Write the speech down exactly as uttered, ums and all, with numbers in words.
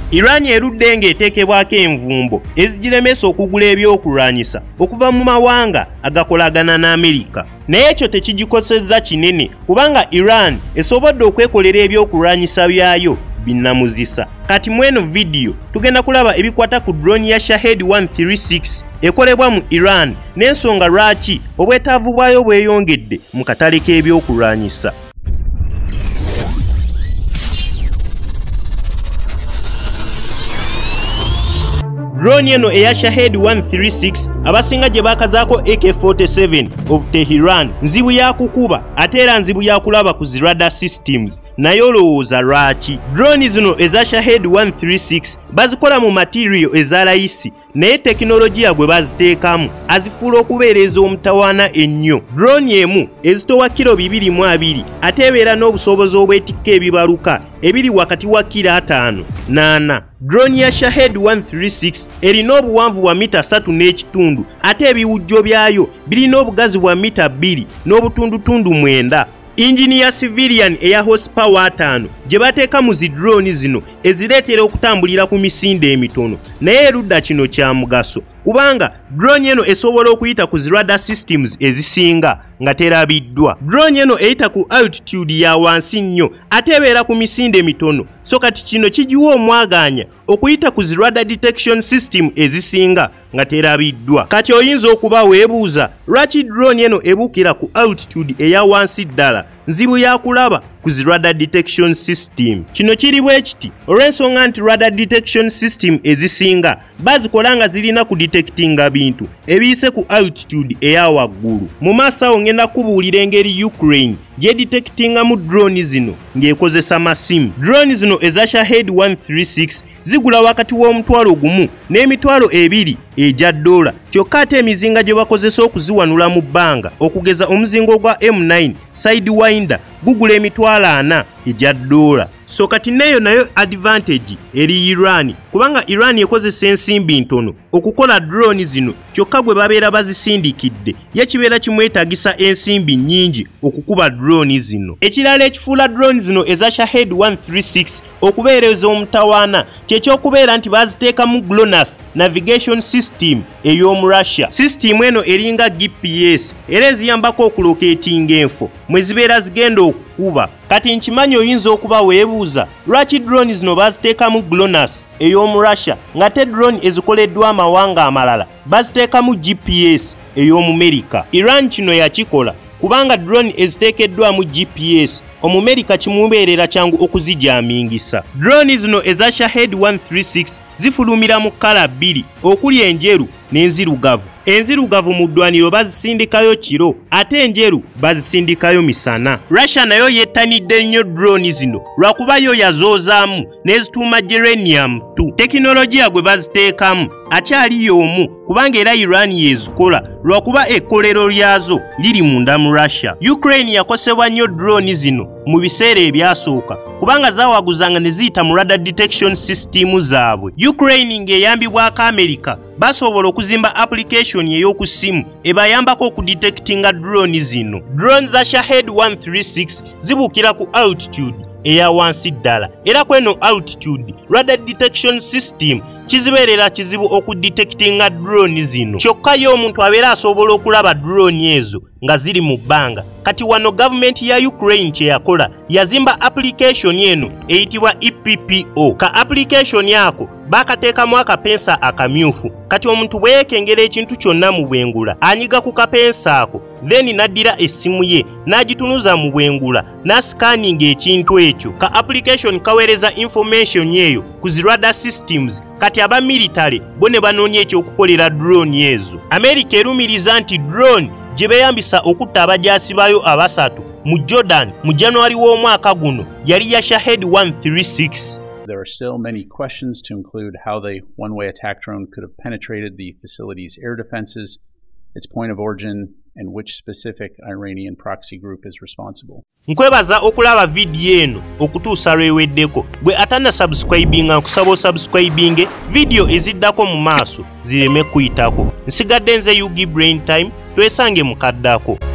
Iran erudde ng'eteekebwako envumbo ezigiremesa okugula ebyokulwanyisa okuva mu mawanga agakolagana na Amerika. Naye ekyo tekigikosezza kinene kubanga Iran esobodde okwekolera ebyokulwanyisa byayo binnamuzisa. Kati mweno video tugenda kulaba ebikwata ku drone ya Shaheed one thirty-six ekolebwa mu Iran n'ensonga lwaki obwetaavu bwayo bweyongedde mu katale k'ebyokulwanyisa. Drone eno eya Shaheed one thirty-six abasinga gye bakazaako A K forty-seven of Tehran nzibu ya kukuba ate era nzibu ya kulaba ku zi radar systems naye olowooza lwaki. Drone zino eza Shaheed one thirty-six bazikola mu material eza layisi naye tekinologiya gwe baziteekamu azifuula okubeera ez'omutawaana ennyo. Drone emu ezitowa kilo bibiri mu abiri ate ebeera n'obusobozi obwetikka ebibaluka ebiri wakati wa kilo ataano n'ana. Drone ya Shaheed one thirty-six erina obuwanvu bwa mita ssatu n'ekitundu ate ebiwujjo byayo birina obugazi bwa mita bbiri n'obutundutundu mwenda. Injini ya civilian eya horsepower ataano gye bateeka mu zi drone zino ezireetera okutambulira ku misinde emitono naye erudda kino kya mugaso kubanga drone eno esobola okuyita ku zi radar systems ezisinga nga terabiddwa. Drone eno eyita ku altitude ya wansi nnyo ate ebeera ku misinde mitono so kati kino kigiwa omwaganya okuyita ku zi radar detection system ezisinga nga terabiddwa. Kati oyinza okuba weebuuza lwaki drone eno ebuukira ku altitude eya wansi ddala nzibu ya kulaba ku zi radar detection system. Kino kiri bwe kiti olw'ensonga nti radar detection system ezisinga bazikola nga zirina ku detectinga bintu ebiyise ku altitude eya waggulu. Mu maaso awo ngenda kubuulira engeri Ukraine gye detectinga mu drone zino ng'ekozesa masimu. Drone zino eza Shaheed one thirty-six zigula wakati w'omutwalo gumu n'emitwalo ebiri egya dola kyokka ate emizinga gye bakozesa okuziwanula mu bbanga okugeza omuzingo gwa M nine Sidewinder gugula emitwalo ana egya dola. So kati neyo nayo advantage eri Iran kubanga Iran ekozesa ensimbi ntono okukola drone zino kyokka gwe babeera bazisindikidde yekibeera kimwetagisa ensimbi nnyingi okukuba drone zino. Ekirala ekifuula drone zino eza Shaheed one thirty-six okubeera ez'omutawaana kyekyokubeera nti baziteeka mu GLONASS navigation system ey'omu Russia. System eno eringa G P S era eziyambako okuloketinga enfo mwe zibeera zigenda okukuba. Kati nkimanyi oyinza okuba weebuuza lwaki drone zino baziteeka mu GLONASS ey'omu Russia nga te drone ezikoleddwa amawanga amalala baziteeka mu G P S ey'omu Amerika. Iran kino yakikola kubanga drone eziteekeddwa mu G P S Omumerika kimubeerera kyangu okuzijamingisa. Drone zino eza Shaheed one thirty-six zifulumira mu kala bbiri okuli enjeru n'enzirugavu. Enzirugavu mu ddwaniro bazisindikayo kiro ate enjeru bazisindikayo misana. Russia nayo yettanidde nnyo drone zino lwakuba yo yazoozaamu n'ezituuma geranium two. Tekinologiya gwe baziteekamu akyali y'omu kubanga era Iran yezikola lwakuba ekkolero lyazo liri munda mu Russia. Ukraine yakosebwa nnyo drone zino mu biseera ebyasooka kubanga zaawaguzanga ne ziyita mu radar detection system zaabwe. Ukraine ng'eyambibwako Amerika basobola okuzimba application ey'oku simu ebayambako okudetectinga drone zino. Drone za Shaheed one thirty-six zibuukira ku altitude eya wansi ddala era kweno altitude radar detection system kizibeerera kizibu okudetectinga drone zino kyokka yo omuntu abeera asobola okulaba drone ezo nga ziri mu bbanga. Kati wano government ya Ukraine kye yakola yazimba application eno eyitibwa E P P O. Ka application yako bakateekamu akapensa akamyufu kati omuntu bwe yeekengera ekintu kyonna mu bwengula anyiga ku kapensa ako then naddira essimu ye n'agitunuza mu bwengula n'ascanning ekintu ekyo. Ka application kaweereza information eyo ku zi radar systems kati aba military bo ne banoonya ekyokukolera drone ezo. Amerika erumiriza nti drone gye beeyambisa okutta abajaasi baayo abasatu mu Jordan mu January w'omwaka guno yali ya Shaheed one thirty-six. There are still many questions to include how the one-way attack drone could have penetrated the facility's air defenses, its point of origin, and which specific Iranian proxy group is responsible. Nkwebaza okulaba video eno okutuusa lweweddeko. Gwe atana subscribinga nkusaba subscribinge video eziddako mu maaso zireme kuyitako. Nsigadde nze Yugi Brain Time twesange mukaddako.